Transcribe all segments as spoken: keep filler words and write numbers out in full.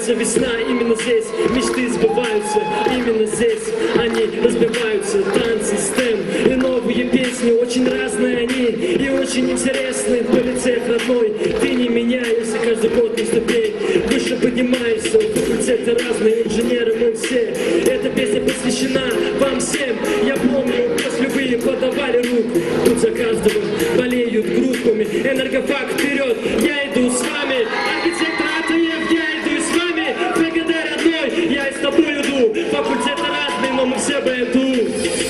разбивается весна, именно здесь мечты сбываются, именно здесь они разбиваются. Танцы, стем и новые песни, очень разные они и очень интересные. Полицейх родной, ты не меняешься, каждый год на ступень выше поднимаешься. Факультеты разные, инженеры мы все. Эта песня посвящена вам всем. Я помню, после вы подавали руку, тут за каждого болеют группами. Энергофак вперед, я иду с вами. Архитектор Атаев, я иду с вами. ПГД родной, я и с тобой иду. Факультеты разные, но мы все БНТУ.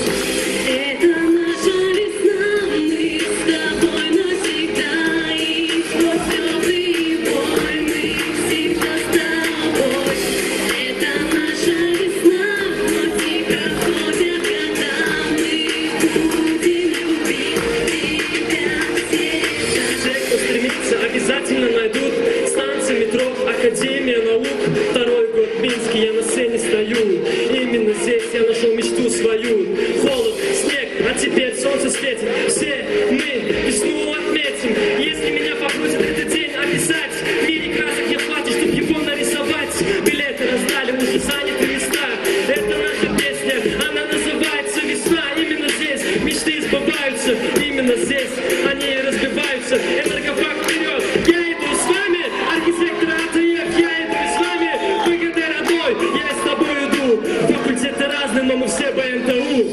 Обязательно найдут станции метро, Академия наук. Второй год в Минске, я на сцене стою. Именно здесь я нашел мечту свою. Холод, снег, а теперь солнце светит. Все мы весну отметим. Если меня попросят этот день описать, в мире красок я платье, чтоб его нарисовать. Билеты раздали, уже заняты места. Это наша песня, она называется «Весна». Именно здесь мечты сбываются. Именно здесь они разбиваются. Энергофак вперед, я иду с вами. Архитектор Атаев, я иду с вами. ПГД родной, я с тобой иду. Факультеты разные, но мы все БНТУ.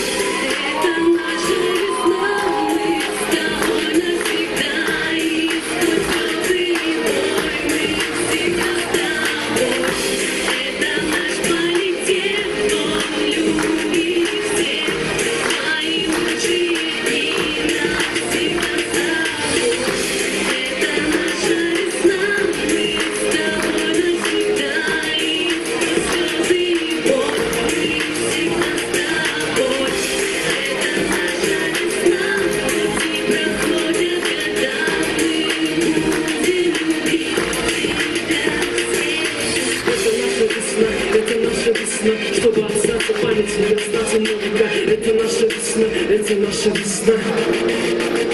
Это наша весна, чтобы остаться в памяти и остаться на века. Это наша весна, это наша весна.